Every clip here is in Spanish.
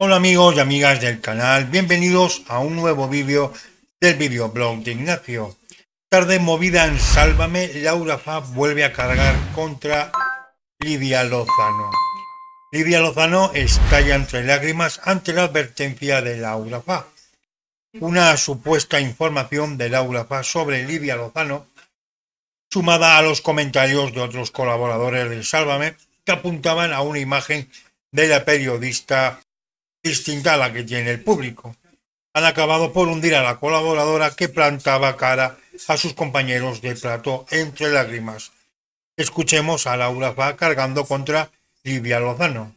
Hola amigos y amigas del canal, bienvenidos a un nuevo vídeo del videoblog de Ignacio. Tarde movida en Sálvame, Laura Fa vuelve a cargar contra Lidia Lozano. Lidia Lozano estalla entre lágrimas ante la advertencia de Laura Fa. Una supuesta información de Laura Fa sobre Lidia Lozano, sumada a los comentarios de otros colaboradores de Sálvame, que apuntaban a una imagen de la periodista distinta a la que tiene el público. Han acabado por hundir a la colaboradora que plantaba cara a sus compañeros de plató entre lágrimas. Escuchemos a Laura Fa cargando contra Lidia Lozano.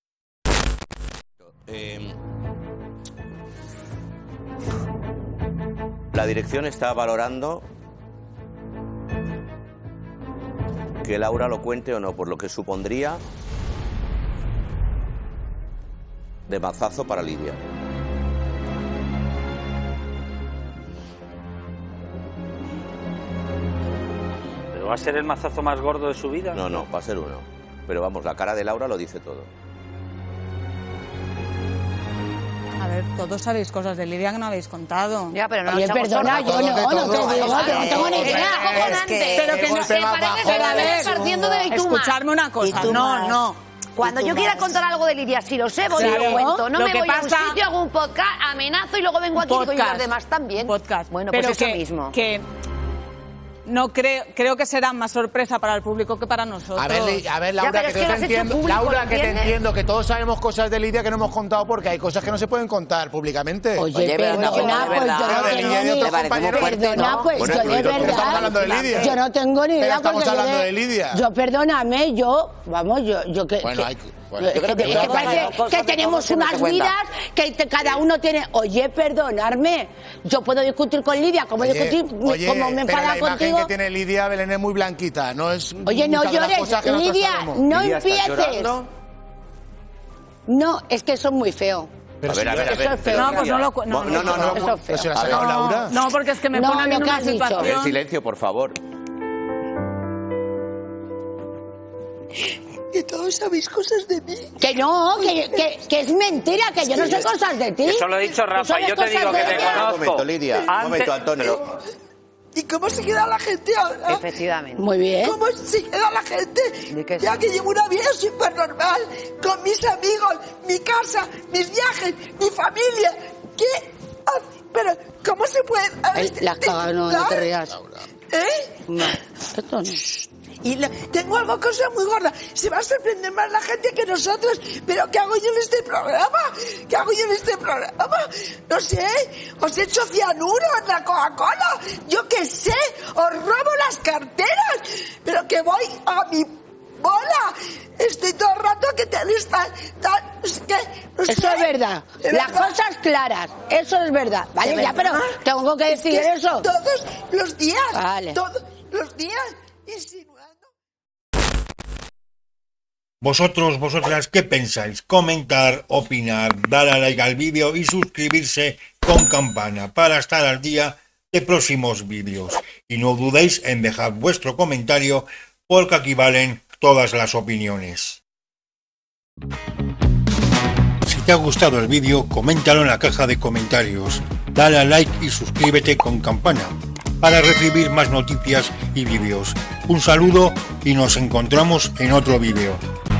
La dirección está valorando que Laura lo cuente o no, por lo que supondría de mazazo para Lidia. ¿Pero va a ser el mazazo más gordo de su vida? No, no, va a ser uno. Pero vamos, la cara de Laura lo dice todo. A ver, todos sabéis cosas de Lidia que no habéis contado. Ya, pero no. Oye, perdona, yo no te digo, que no tengo ni idea. Pero que no se parece partiendo de la tumba. Escuchadme una cosa, no. Cuando yo quiera contar algo de Lidia, si lo sé, voy y lo cuento. No me voy a un sitio, hago un podcast, amenazo y luego vengo aquí y los demás también. Podcast. Bueno, pues eso mismo. Que no creo que será más sorpresa para el público que para nosotros. A ver, Laura, que te entiendo. Laura, que te entiendo, que todos sabemos cosas de Lidia que no hemos contado porque hay cosas que no se pueden contar públicamente. Oye, perdona, pues yo no tengo ni idea. Yo no tengo ni idea. Estamos hablando de Lidia. Yo, perdóname, yo que... Bueno, que tenemos unas vidas que cada uno tiene. Oye, perdonarme, yo puedo discutir con Lidia como discutir, como me enfada contigo. La imagen que tiene Lidia, Belén, es muy blanquita, no es. Oye, no llores, Lidia, no empieces. No, es que eso es muy feo. Pero a ver. Eso es feo. No, pues no lo cuento. No, eso es feo. ¿Se la ha sacado Laura? No, porque es que me pone a mí en una situación. A ver, silencio, por favor. Que todos sabéis cosas de mí. Que no, que es mentira, que yo no sé cosas de ti. Eso lo he dicho, Rafa, yo te digo que te conozco. Un momento, Lidia, un momento, Antonio. ¿Y cómo se queda la gente ahora? Efectivamente. Muy bien. ¿Cómo se queda la gente? Ya que llevo una vida súper normal, con mis amigos, mi casa, mis viajes, mi familia. ¿Qué hace? Pero, ¿cómo se puede...? Las cagas, no te rías. ¿Eh? No, esto no. Y tengo algo, cosa muy gorda. Se va a sorprender más la gente que nosotros. ¿Pero qué hago yo en este programa? ¿Qué hago yo en este programa? No sé. Os echo cianuro en la Coca-Cola. Yo qué sé. Os robo las carteras. Pero que voy a mi bola. Estoy todo el rato que tenéis tan no sé. Eso es verdad. Las cosas claras. Eso es verdad. Vale, ya, pero tengo que decir eso. Todos los días. Vale. Todos los días. Insinuando. Vosotras, ¿qué pensáis? Comentar, opinar, dar a like al vídeo y suscribirse con campana para estar al día de próximos vídeos. Y no dudéis en dejar vuestro comentario porque aquí valen todas las opiniones. Si te ha gustado el vídeo, coméntalo en la caja de comentarios, dale a like y suscríbete con campana para recibir más noticias y vídeos. Un saludo y nos encontramos en otro vídeo.